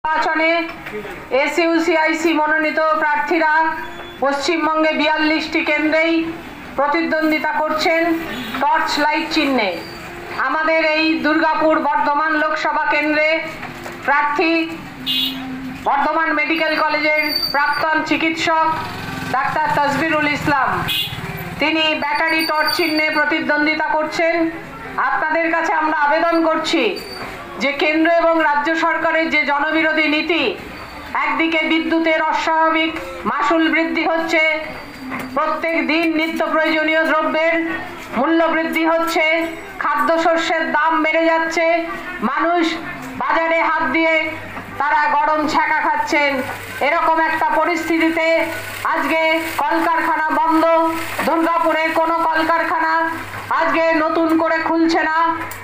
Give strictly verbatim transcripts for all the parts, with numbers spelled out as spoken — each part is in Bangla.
নির্বাচনে এসইউসিআইসি মনোনীত প্রার্থীরা পশ্চিমবঙ্গে বিয়াল্লিশটি কেন্দ্রেই প্রতিদ্বন্দ্বিতা করছেন টর্চ লাইট চিহ্নে। আমাদের এই দুর্গাপুর বর্ধমান লোকসভা কেন্দ্রে প্রার্থী বর্ধমান মেডিকেল কলেজের প্রাক্তন চিকিৎসক ডাক্তার তসবিরুল ইসলাম। তিনি ব্যাটারি টর্চ চিহ্নে প্রতিদ্বন্দ্বিতা করছেন। আপনাদের কাছে আমরা আবেদন করছি যে কেন্দ্র এবং রাজ্য সরকারের যে জনবিরোধী নীতি, একদিকে বিদ্যুতের অস্বাভাবিক মাসুল বৃদ্ধি হচ্ছে, প্রত্যেক দিন নিত্য প্রয়োজনীয় দ্রব্যের মূল্য বৃদ্ধি হচ্ছে, খাদ্যশস্যের দাম বেড়ে যাচ্ছে, মানুষ বাজারে হাত দিয়ে তারা গরম ছ্যাঁকা খাচ্ছেন। এরকম একটা পরিস্থিতিতে আজকে কলকারখানা বন্ধ, দুর্গাপুরের কোনো কলকারখানা আজকে নতুন করে খুলছে না,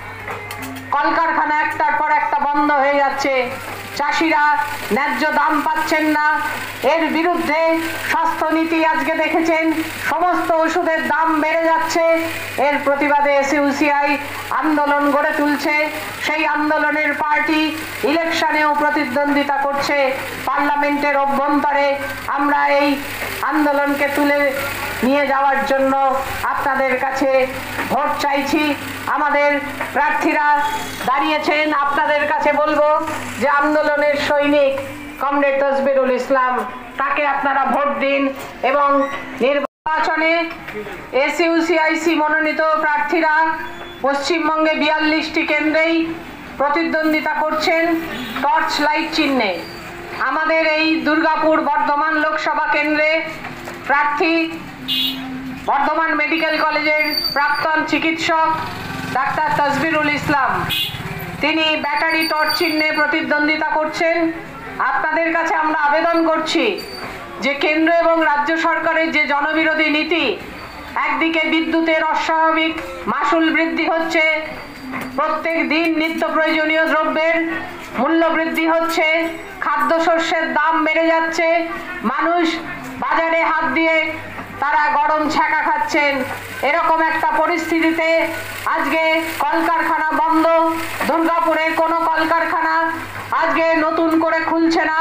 কলকারখানা একটার পর একটা বন্ধ হয়ে যাচ্ছে, চাষিরা ন্যায্য দাম পাচ্ছেন না। এর বিরুদ্ধে স্বাস্থ্যনীতি আজকে দেখেছেন সমস্ত ওষুধের দাম বেড়ে যাচ্ছে। এর প্রতিবাদে এসইউসিআই আন্দোলন গড়ে তুলছে। সেই আন্দোলনের পার্টি ইলেকশনেও প্রতিদ্বন্দ্বিতা করছে। পার্লামেন্টের অভ্যন্তরে আমরা এই আন্দোলনকে তুলে নিয়ে যাওয়ার জন্য আপনাদের কাছে ভোট চাইছি। আমাদের প্রার্থীরা দাঁড়িয়েছেন, আপনাদের কাছে বলবো যে আন্দোলনের সৈনিক কমরেড তসবিরুল ইসলাম, তাকে আপনারা ভোট দিন এবং নির্বাচনে এসইউসিআইসি মনোনীত প্রার্থীরা পশ্চিমবঙ্গে বিয়াল্লিশটি কেন্দ্রেই প্রতিদ্বন্দ্বিতা করছেন টর্চ লাইট চিহ্নে। আমাদের এই দুর্গাপুর বর্ধমান লোকসভা কেন্দ্রে প্রার্থী বর্ধমান মেডিকেল কলেজের প্রাক্তন চিকিৎসক ডাক্তার তসবিরুল ইসলাম। তিনি ব্যাটারি টর্চ চিহ্নে প্রতিদ্বন্দ্বিতা করছেন। আপনাদের কাছে আমরা আবেদন করছি যে কেন্দ্র এবং রাজ্য সরকারের যে জনবিরোধী নীতি, একদিকে বিদ্যুতের অস্বাভাবিক মাসুল বৃদ্ধি হচ্ছে, প্রত্যেক দিন নিত্য প্রয়োজনীয় দ্রব্যের মূল্য বৃদ্ধি হচ্ছে, খাদ্যশস্যের দাম বেড়ে যাচ্ছে, মানুষ বাজারে হাত দিয়ে তারা গরম ছ্যাঁকা খাচ্ছেন। এরকম একটা পরিস্থিতিতে আজকে কলকারখানা বন্ধ, দুর্গাপুরের কোনো কলকারখানা আজকে নতুন করে খুলছে না,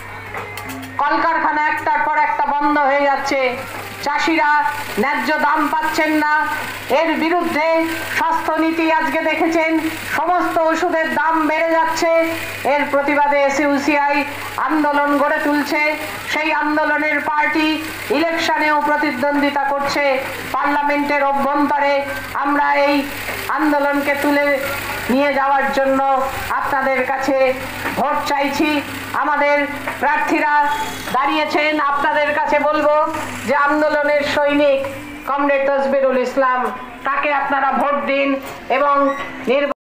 কলকারখানা একটার পর একটা বন্ধ হয়ে যাচ্ছে, চাষিরা ন্যায্য দাম পাচ্ছেন না। এর বিরুদ্ধে স্বাস্থ্যনীতি আজকে দেখেছেন সমস্ত ওষুধের দাম বেড়ে যাচ্ছে। এর প্রতিবাদে এসইউসিআই আন্দোলন গড়ে তুলছে। সেই আন্দোলনের পার্টি ইলেকশনেও প্রতিদ্বন্দ্বিতা করছে। পার্লামেন্টের অভ্যন্তরে আমরা এই আন্দোলনকে তুলে নিয়ে যাওয়ার জন্য আপনাদের কাছে ভোট চাইছি। আমাদের প্রার্থীরা দাঁড়িয়েছেন, আপনাদের কাছে বলবো যে আন্দোলনের সৈনিক কমরেড তসবিরুল ইসলাম, তাকে আপনারা ভোট দিন এবং নির্বাচন